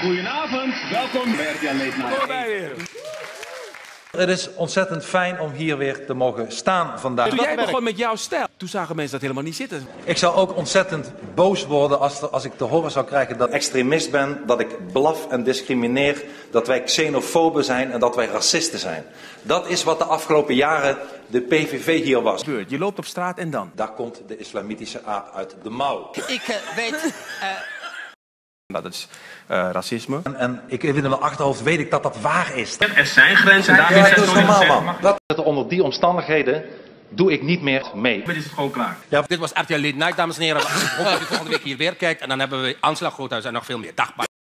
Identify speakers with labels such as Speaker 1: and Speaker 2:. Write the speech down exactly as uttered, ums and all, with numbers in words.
Speaker 1: Goedenavond, welkom bij R T L Late Night.
Speaker 2: Het is ontzettend fijn om hier weer te mogen staan vandaag.
Speaker 3: Toen jij begon met jouw stijl, toen zagen mensen dat helemaal niet zitten.
Speaker 2: Ik zou ook ontzettend boos worden als, als ik te horen zou krijgen dat ik extremist ben, dat ik blaf en discrimineer, dat wij xenofoben zijn en dat wij racisten zijn. Dat is wat de afgelopen jaren de P V V hier was.
Speaker 3: Je loopt op straat en dan?
Speaker 2: Daar komt de islamitische aap uit de mouw.
Speaker 4: Ik uh, weet... Uh...
Speaker 3: Dat is uh, racisme.
Speaker 2: En, en ik in mijn achterhoofd weet ik dat dat waar is.
Speaker 1: Er zijn grenzen, daar
Speaker 2: Ja,
Speaker 1: is
Speaker 2: dat is normaal, man.
Speaker 5: Dat, onder die omstandigheden doe ik niet meer mee.
Speaker 1: Dit is het gewoon klaar.
Speaker 6: Ja. Dit was R T L Late Night, dames en heren. Ik hoop dat u volgende week hier weer kijkt. En dan hebben we Aanslag Groothuis en nog veel meer. Dag.